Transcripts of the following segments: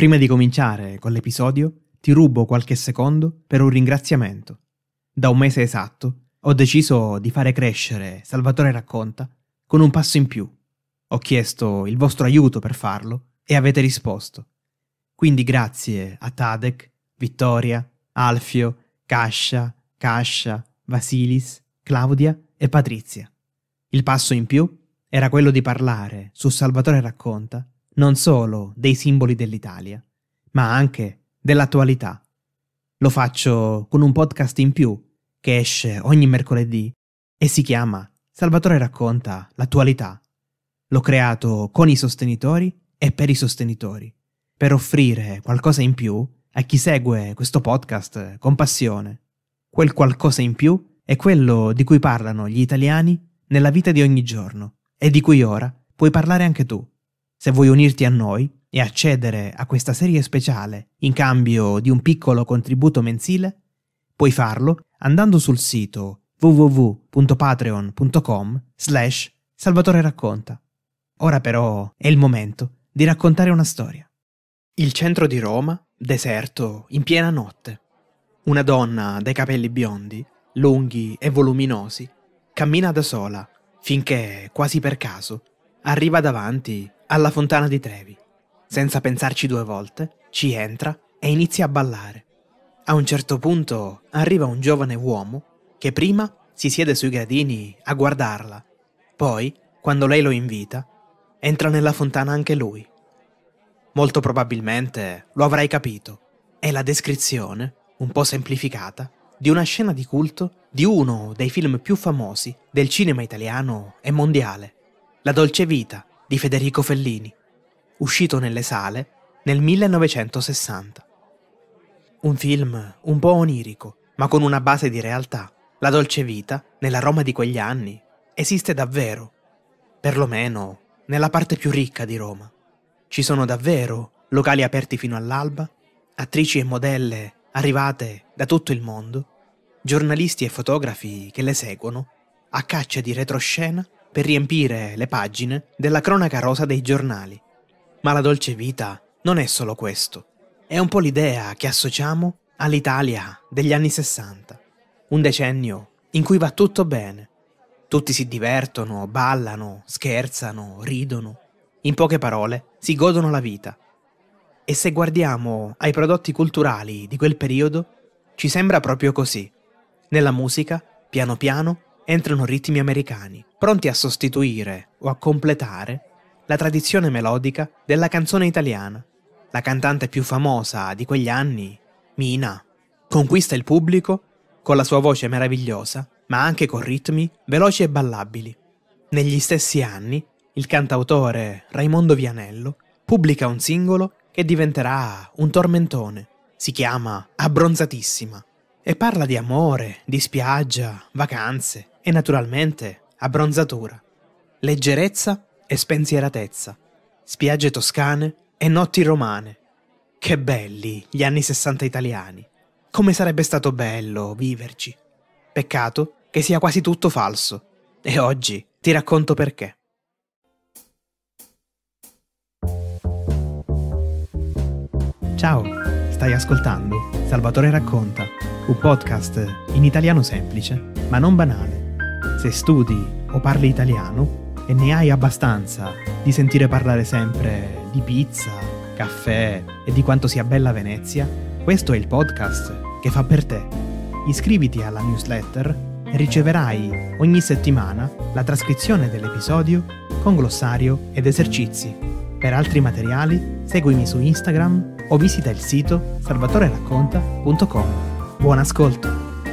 Prima di cominciare con l'episodio, ti rubo qualche secondo per un ringraziamento. Da un mese esatto ho deciso di fare crescere Salvatore Racconta con un passo in più. Ho chiesto il vostro aiuto per farlo e avete risposto. Quindi grazie a Tadek, Vittoria, Alfio, Cascia, Vasilis, Claudia e Patrizia. Il passo in più era quello di parlare su Salvatore Racconta non solo dei simboli dell'Italia, ma anche dell'attualità. Lo faccio con un podcast in più che esce ogni mercoledì e si chiama Salvatore Racconta l'attualità. L'ho creato con i sostenitori e per i sostenitori, per offrire qualcosa in più a chi segue questo podcast con passione. Quel qualcosa in più è quello di cui parlano gli italiani nella vita di ogni giorno e di cui ora puoi parlare anche tu. Se vuoi unirti a noi e accedere a questa serie speciale in cambio di un piccolo contributo mensile, puoi farlo andando sul sito www.patreon.com/Salvatore Racconta. Ora però è il momento di raccontare una storia. Il centro di Roma, deserto in piena notte. Una donna dai capelli biondi, lunghi e voluminosi, cammina da sola finché, quasi per caso, arriva davanti alla Fontana di Trevi. Senza pensarci due volte, ci entra e inizia a ballare. A un certo punto arriva un giovane uomo che prima si siede sui gradini a guardarla. Poi, quando lei lo invita, entra nella fontana anche lui. Molto probabilmente lo avrai capito. È la descrizione, un po' semplificata, di una scena di culto di uno dei film più famosi del cinema italiano e mondiale, La Dolce Vita di Federico Fellini, uscito nelle sale nel 1960. Un film un po' onirico, ma con una base di realtà. La Dolce Vita, nella Roma di quegli anni, esiste davvero, perlomeno nella parte più ricca di Roma. Ci sono davvero locali aperti fino all'alba, attrici e modelle arrivate da tutto il mondo, giornalisti e fotografi che le seguono, a caccia di retroscena per riempire le pagine della cronaca rosa dei giornali. Ma la Dolce Vita non è solo questo. È un po' l'idea che associamo all'Italia degli anni 60. Un decennio in cui va tutto bene. Tutti si divertono, ballano, scherzano, ridono. In poche parole, si godono la vita. E se guardiamo ai prodotti culturali di quel periodo, ci sembra proprio così. Nella musica, piano piano, entrano ritmi americani, pronti a sostituire o a completare la tradizione melodica della canzone italiana. La cantante più famosa di quegli anni, Mina, conquista il pubblico con la sua voce meravigliosa, ma anche con ritmi veloci e ballabili. Negli stessi anni, il cantautore Raimondo Vianello pubblica un singolo che diventerà un tormentone. Si chiama Abbronzatissima e parla di amore, di spiaggia, vacanze e naturalmente abbronzatura, leggerezza e spensieratezza, spiagge toscane e notti romane. Che belli gli anni 60 italiani! Come sarebbe stato bello viverci! Peccato che sia quasi tutto falso. E oggi ti racconto perché. Ciao, stai ascoltando Salvatore Racconta, un podcast in italiano semplice, ma non banale. Se studi o parli italiano e ne hai abbastanza di sentire parlare sempre di pizza, caffè e di quanto sia bella Venezia, questo è il podcast che fa per te. Iscriviti alla newsletter e riceverai ogni settimana la trascrizione dell'episodio con glossario ed esercizi. Per altri materiali seguimi su Instagram o visita il sito salvatoreracconta.com. Buon ascolto!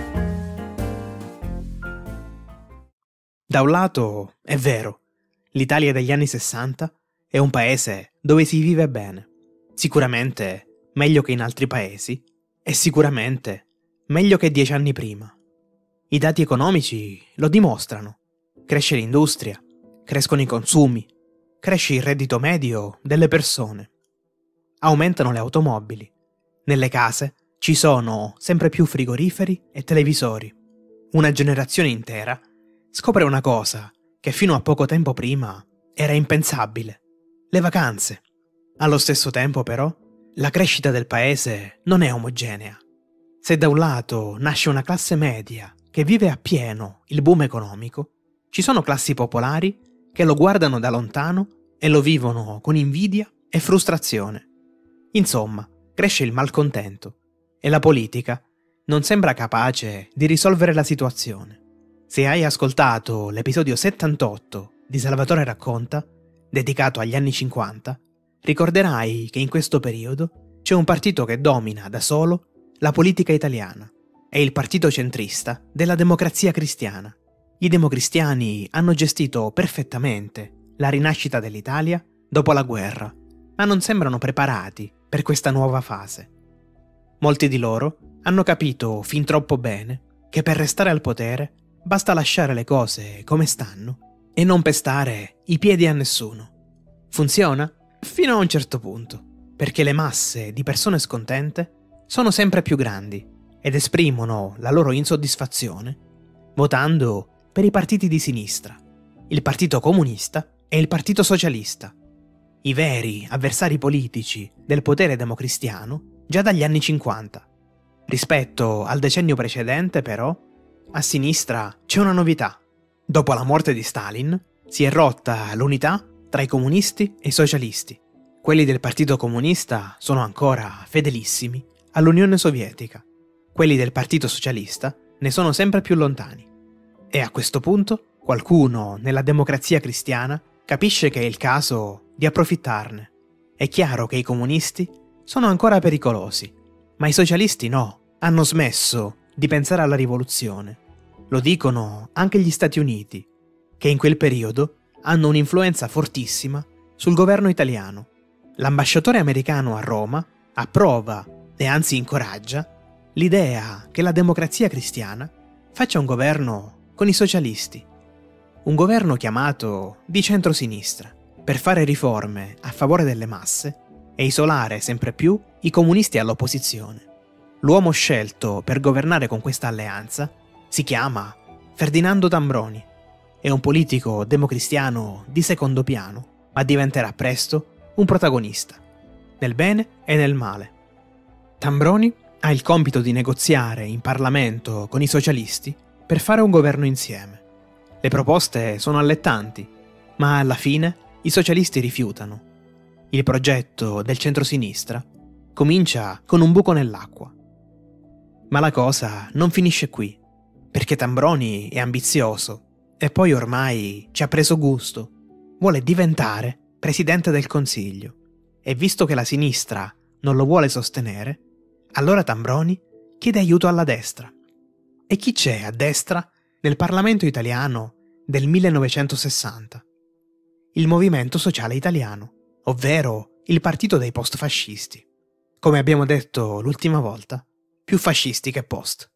Da un lato, è vero, l'Italia degli anni 60 è un paese dove si vive bene. Sicuramente meglio che in altri paesi e sicuramente meglio che 10 anni prima. I dati economici lo dimostrano. Cresce l'industria, crescono i consumi, cresce il reddito medio delle persone. Aumentano le automobili. Nelle case ci sono sempre più frigoriferi e televisori. Una generazione intera scopre una cosa che fino a poco tempo prima era impensabile: le vacanze. Allo stesso tempo, però, La crescita del paese non è omogenea. Se da un lato nasce una classe media che vive appieno il boom economico, ci sono classi popolari che lo guardano da lontano e lo vivono con invidia e frustrazione. Insomma, cresce il malcontento e la politica non sembra capace di risolvere la situazione. Se hai ascoltato l'episodio 78 di Salvatore Racconta, dedicato agli anni 50, ricorderai che in questo periodo c'è un partito che domina da solo la politica italiana. È il partito centrista della Democrazia Cristiana. I democristiani hanno gestito perfettamente la rinascita dell'Italia dopo la guerra, ma non sembrano preparati per questa nuova fase. Molti di loro hanno capito fin troppo bene che per restare al potere basta lasciare le cose come stanno e non pestare i piedi a nessuno. Funziona? Fino a un certo punto, perché le masse di persone scontente sono sempre più grandi ed esprimono la loro insoddisfazione votando per i partiti di sinistra, il Partito Comunista e il Partito Socialista, i veri avversari politici del potere democristiano già dagli anni 50. Rispetto al decennio precedente, però, a sinistra c'è una novità. Dopo la morte di Stalin si è rotta l'unità tra i comunisti e i socialisti. Quelli del Partito Comunista sono ancora fedelissimi all'Unione Sovietica. Quelli del Partito Socialista ne sono sempre più lontani. E a questo punto qualcuno nella Democrazia Cristiana capisce che è il caso di approfittarne. È chiaro che i comunisti sono ancora pericolosi, ma i socialisti no, hanno smesso di pensare alla rivoluzione. Lo dicono anche gli Stati Uniti, che in quel periodo hanno un'influenza fortissima sul governo italiano. L'ambasciatore americano a Roma approva e anzi incoraggia l'idea che la Democrazia Cristiana faccia un governo con i socialisti, un governo chiamato di centrosinistra, per fare riforme a favore delle masse e isolare sempre più i comunisti all'opposizione. L'uomo scelto per governare con questa alleanza si chiama Ferdinando Tambroni. È un politico democristiano di secondo piano, ma diventerà presto un protagonista, nel bene e nel male. Tambroni ha il compito di negoziare in Parlamento con i socialisti per fare un governo insieme. Le proposte sono allettanti, ma alla fine i socialisti rifiutano. Il progetto del centrosinistra comincia con un buco nell'acqua. Ma la cosa non finisce qui, perché Tambroni è ambizioso e poi ormai ci ha preso gusto. Vuole diventare presidente del Consiglio e visto che la sinistra non lo vuole sostenere, allora Tambroni chiede aiuto alla destra. E chi c'è a destra nel Parlamento italiano del 1960? Il Movimento Sociale Italiano, ovvero il partito dei post-fascisti. Come abbiamo detto l'ultima volta, più fascisti che post.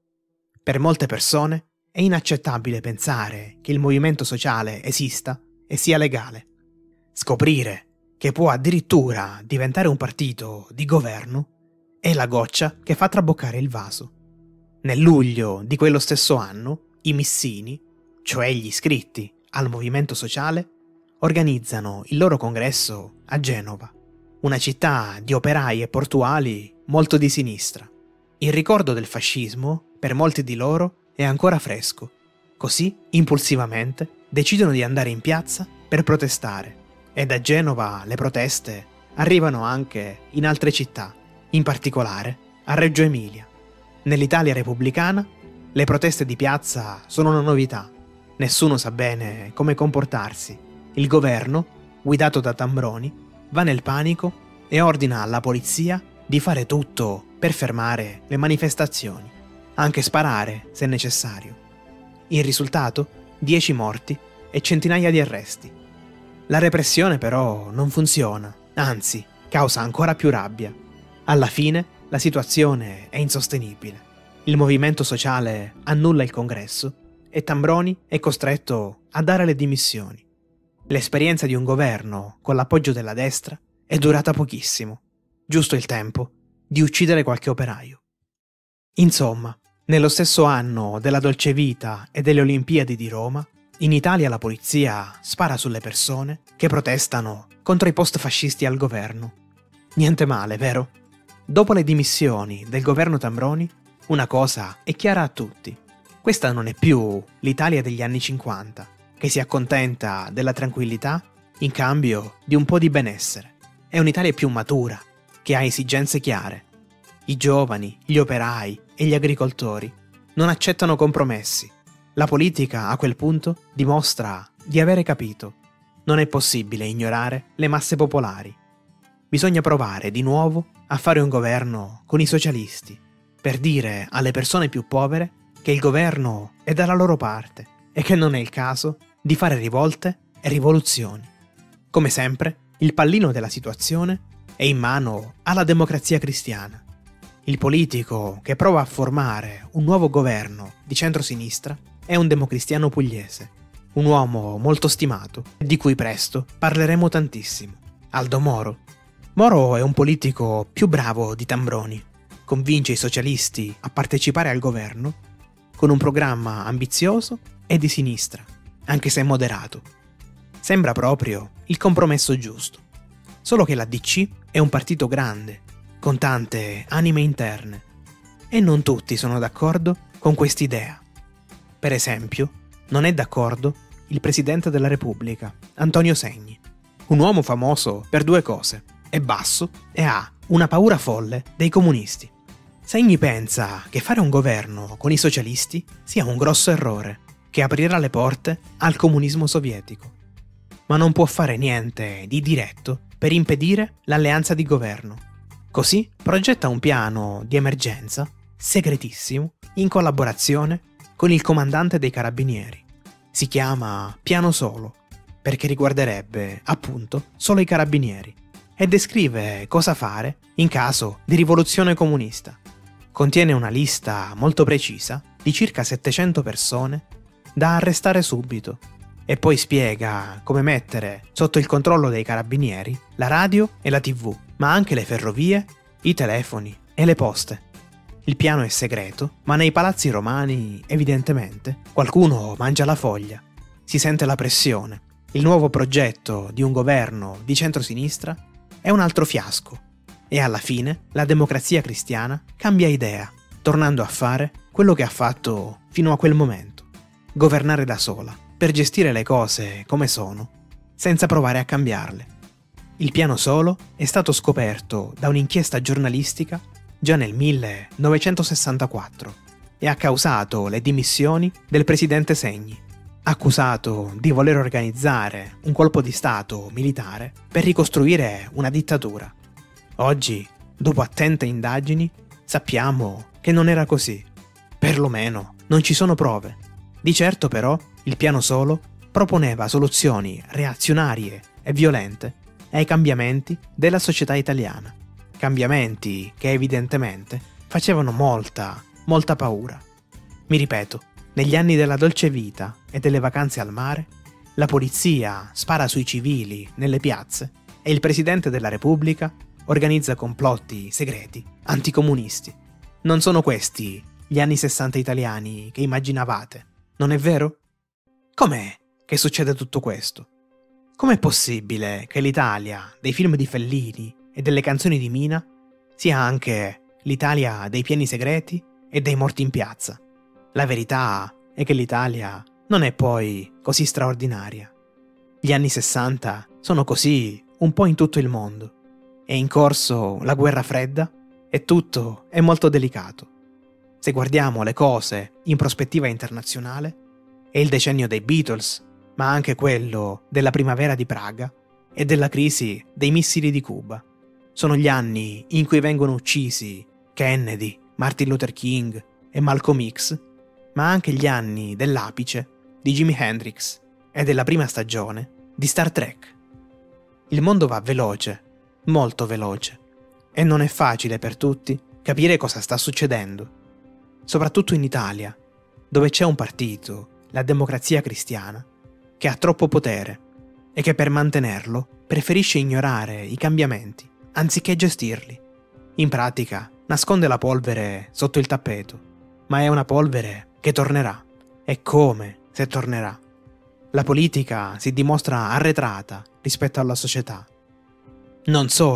Per molte persone è inaccettabile pensare che il movimento sociale esista e sia legale. Scoprire che può addirittura diventare un partito di governo è la goccia che fa traboccare il vaso. Nel luglio di quello stesso anno, i Missini, cioè gli iscritti al movimento sociale, organizzano il loro congresso a Genova, una città di operai e portuali molto di sinistra. Il ricordo del fascismo, per molti di loro, è ancora fresco. Così, impulsivamente, decidono di andare in piazza per protestare. E da Genova le proteste arrivano anche in altre città, in particolare a Reggio Emilia. Nell'Italia repubblicana, le proteste di piazza sono una novità. Nessuno sa bene come comportarsi. Il governo, guidato da Tambroni, va nel panico e ordina alla polizia di fare tutto per fermare le manifestazioni, anche sparare se necessario. Il risultato? 10 morti e centinaia di arresti. La repressione però non funziona, anzi, causa ancora più rabbia. Alla fine la situazione è insostenibile. Il movimento sociale annulla il congresso e Tambroni è costretto a dare le dimissioni. L'esperienza di un governo con l'appoggio della destra è durata pochissimo, giusto il tempo di uccidere qualche operaio. Insomma, nello stesso anno della Dolce Vita e delle Olimpiadi di Roma, in Italia la polizia spara sulle persone che protestano contro i post-fascisti al governo. Niente male, vero? Dopo le dimissioni del governo Tambroni, una cosa è chiara a tutti. Questa non è più l'Italia degli anni 50, che si accontenta della tranquillità in cambio di un po' di benessere. È un'Italia più matura, che ha esigenze chiare. I giovani, gli operai e gli agricoltori non accettano compromessi. La politica, a quel punto, dimostra di avere capito. Non è possibile ignorare le masse popolari. Bisogna provare di nuovo a fare un governo con i socialisti, per dire alle persone più povere che il governo è dalla loro parte e che non è il caso di fare rivolte e rivoluzioni. Come sempre, il pallino della situazione è in mano alla Democrazia Cristiana. Il politico che prova a formare un nuovo governo di centrosinistra è un democristiano pugliese, un uomo molto stimato, di cui presto parleremo tantissimo, Aldo Moro. Moro è un politico più bravo di Tambroni, convince i socialisti a partecipare al governo con un programma ambizioso e di sinistra, anche se moderato. Sembra proprio il compromesso giusto, solo che la DC è un partito grande, con tante anime interne, e non tutti sono d'accordo con quest'idea. Per esempio, non è d'accordo il Presidente della Repubblica, Antonio Segni, un uomo famoso per due cose: è basso e ha una paura folle dei comunisti. Segni pensa che fare un governo con i socialisti sia un grosso errore, che aprirà le porte al comunismo sovietico. Ma non può fare niente di diretto per impedire l'alleanza di governo. Così progetta un piano di emergenza, segretissimo, in collaborazione con il comandante dei carabinieri. Si chiama Piano Solo, perché riguarderebbe, appunto, solo i carabinieri, e descrive cosa fare in caso di rivoluzione comunista. Contiene una lista molto precisa di circa 700 persone da arrestare subito e poi spiega come mettere sotto il controllo dei carabinieri la radio e la TV, ma anche le ferrovie, i telefoni e le poste. Il piano è segreto, ma nei palazzi romani, evidentemente, qualcuno mangia la foglia. Si sente la pressione. Il nuovo progetto di un governo di centrosinistra è un altro fiasco. E alla fine la Democrazia Cristiana cambia idea, tornando a fare quello che ha fatto fino a quel momento: governare da sola, per gestire le cose come sono, senza provare a cambiarle. Il Piano Solo è stato scoperto da un'inchiesta giornalistica già nel 1964 e ha causato le dimissioni del presidente Segni, accusato di voler organizzare un colpo di stato militare per ricostruire una dittatura. Oggi, dopo attente indagini, sappiamo che non era così. Perlomeno non ci sono prove. Di certo però il Piano Solo proponeva soluzioni reazionarie e violente ai cambiamenti della società italiana. Cambiamenti che evidentemente facevano molta paura. Mi ripeto, negli anni della dolce vita e delle vacanze al mare, la polizia spara sui civili nelle piazze e il Presidente della Repubblica organizza complotti segreti anticomunisti. Non sono questi gli anni 60 italiani che immaginavate, non è vero? Com'è che succede tutto questo? Com'è possibile che l'Italia dei film di Fellini e delle canzoni di Mina sia anche l'Italia dei pieni segreti e dei morti in piazza? La verità è che l'Italia non è poi così straordinaria. Gli anni 60 sono così un po' in tutto il mondo. È in corso la guerra fredda e tutto è molto delicato. Se guardiamo le cose in prospettiva internazionale, è il decennio dei Beatles, ma anche quello della primavera di Praga e della crisi dei missili di Cuba. Sono gli anni in cui vengono uccisi Kennedy, Martin Luther King e Malcolm X, ma anche gli anni dell'apice di Jimi Hendrix e della prima stagione di Star Trek. Il mondo va veloce, molto veloce, e non è facile per tutti capire cosa sta succedendo, soprattutto in Italia, dove c'è un partito, la Democrazia Cristiana, che ha troppo potere e che per mantenerlo preferisce ignorare i cambiamenti anziché gestirli. In pratica nasconde la polvere sotto il tappeto, ma è una polvere che tornerà, e come se tornerà. La politica si dimostra arretrata rispetto alla società. Non solo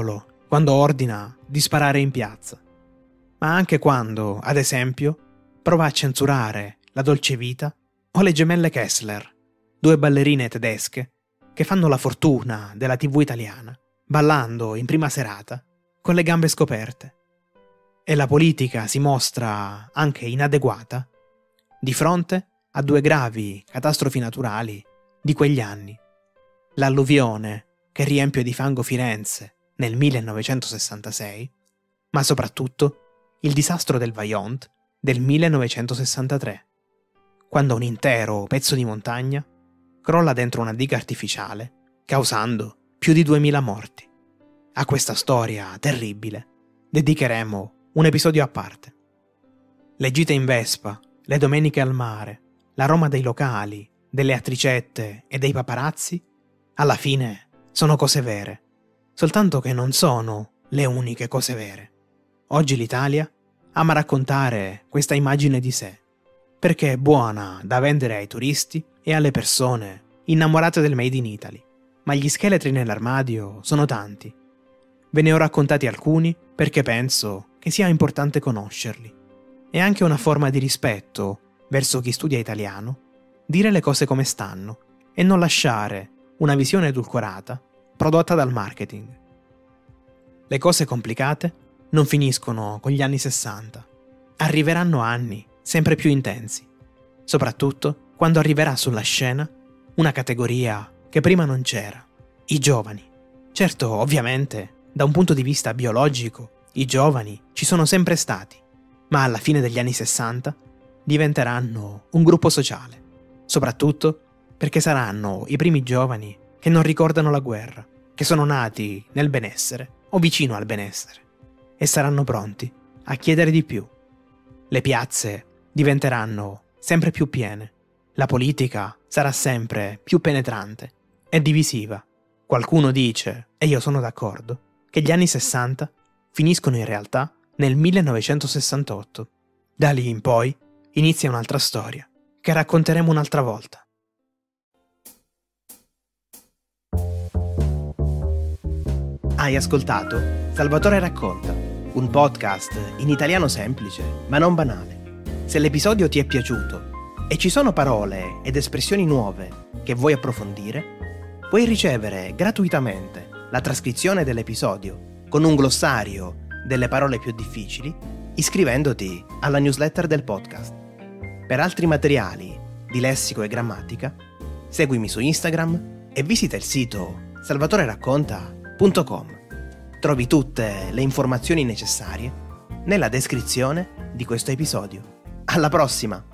quando ordina di sparare in piazza, ma anche quando, ad esempio, prova a censurare la dolce vita o le gemelle Kessler, 2 ballerine tedesche che fanno la fortuna della TV italiana, ballando in prima serata con le gambe scoperte. E la politica si mostra anche inadeguata di fronte a 2 gravi catastrofi naturali di quegli anni. L'alluvione che riempie di fango Firenze nel 1966, ma soprattutto il disastro del Vajont del 1963, quando un intero pezzo di montagna crolla dentro una diga artificiale, causando più di 2000 morti. A questa storia terribile dedicheremo un episodio a parte. Le gite in Vespa, le domeniche al mare, la Roma dei locali, delle attricette e dei paparazzi, alla fine sono cose vere, soltanto che non sono le uniche cose vere. Oggi l'Italia ama raccontare questa immagine di sé, perché è buona da vendere ai turisti e alle persone innamorate del Made in Italy, ma gli scheletri nell'armadio sono tanti. Ve ne ho raccontati alcuni perché penso che sia importante conoscerli. È anche una forma di rispetto verso chi studia italiano dire le cose come stanno e non lasciare una visione edulcorata prodotta dal marketing. Le cose complicate non finiscono con gli anni 60. Arriveranno anni sempre più intensi, soprattutto quando arriverà sulla scena una categoria che prima non c'era, i giovani. Certo, ovviamente, da un punto di vista biologico, i giovani ci sono sempre stati, ma alla fine degli anni 60 diventeranno un gruppo sociale, soprattutto perché saranno i primi giovani che non ricordano la guerra, che sono nati nel benessere o vicino al benessere, e saranno pronti a chiedere di più. Le piazze diventeranno sempre più piene, la politica sarà sempre più penetrante e divisiva. Qualcuno dice, e io sono d'accordo, che gli anni 60 finiscono in realtà nel 1968. Da lì in poi inizia un'altra storia, che racconteremo un'altra volta. Hai ascoltato Salvatore Racconta, un podcast in italiano semplice ma non banale. Se l'episodio ti è piaciuto e ci sono parole ed espressioni nuove che vuoi approfondire, puoi ricevere gratuitamente la trascrizione dell'episodio con un glossario delle parole più difficili iscrivendoti alla newsletter del podcast. Per altri materiali di lessico e grammatica, seguimi su Instagram e visita il sito salvatoreracconta.com. Trovi tutte le informazioni necessarie nella descrizione di questo episodio. Alla prossima!